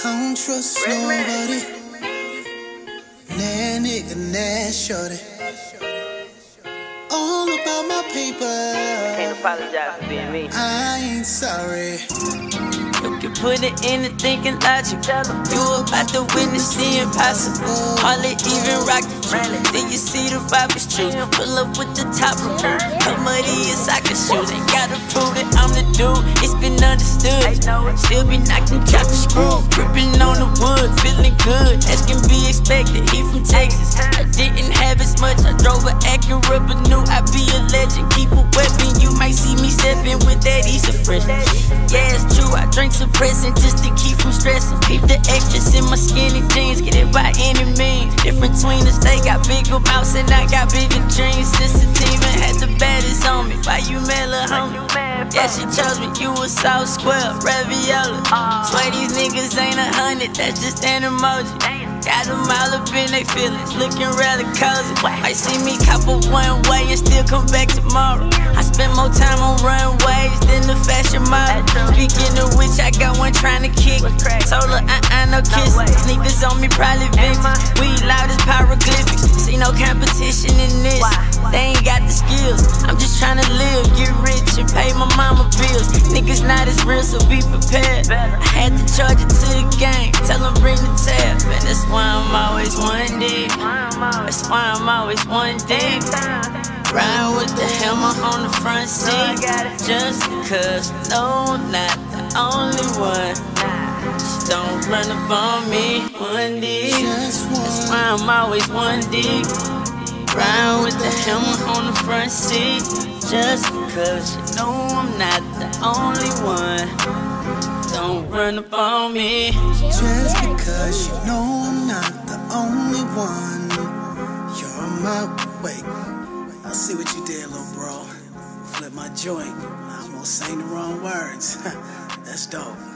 don't trust nobody. Nah nigga, nah shorty. All about my paper. Can't apologize for being me. I ain't sorry. You can put it in the thinking logic. You about to witness the impossible. Hardly even rock the trailer. Then you see the vibe is true. Pull up with the top of it. Come of these soccer shoes. Ain't gotta prove that I'm the dude. It's been understood. Still be knocking chopper screw. Gripping on the wood, feeling good. As can be expected. He from Texas. I didn't have as much. I drove an Acura, but knew I'd be a legend. Keep a weapon. You might see me stepping with that Easter fresh. Yeah, it's true. I drink suppressant just to keep from stressing. Keep the extras in my skinny jeans, get it by any means. Different between us, they got bigger mouths and I got bigger dreams. Since the team had the baddest on me, why you mad, lil' homie? Yeah, she chose me, you a South Square, ravioli. Swear these niggas ain't 100, that's just an emoji. Got them all up in they feelings, looking rather cozy. Might see me cop a one way and still come back tomorrow. I spend more time on runways than the fashion model. Speaking of which, I got one trying to kick. Told her, no kissing. Sneakers on me, probably vintage. We loud as hieroglyphics. See no competition in this. They ain't got the skills. I'm just trying to live, get rich, and pay my mama bills. Niggas not as real, so be prepared. I had to charge it to the game. Tell them bring the tab, and that's why I'm always one deep. That's why I'm always one deep. Riding with the hammer on the front seat. Just cause, no, not the only one. Just don't run up on me, one deep. That's why I'm always one deep. Riding with the hammer on the front seat. Just cause you know I'm not the only one. Don't run up on me. Just because you know I'm not the only one. You're my wait. I see what you did, little bro. Flip my joint. I almost sang the wrong words. That's dope.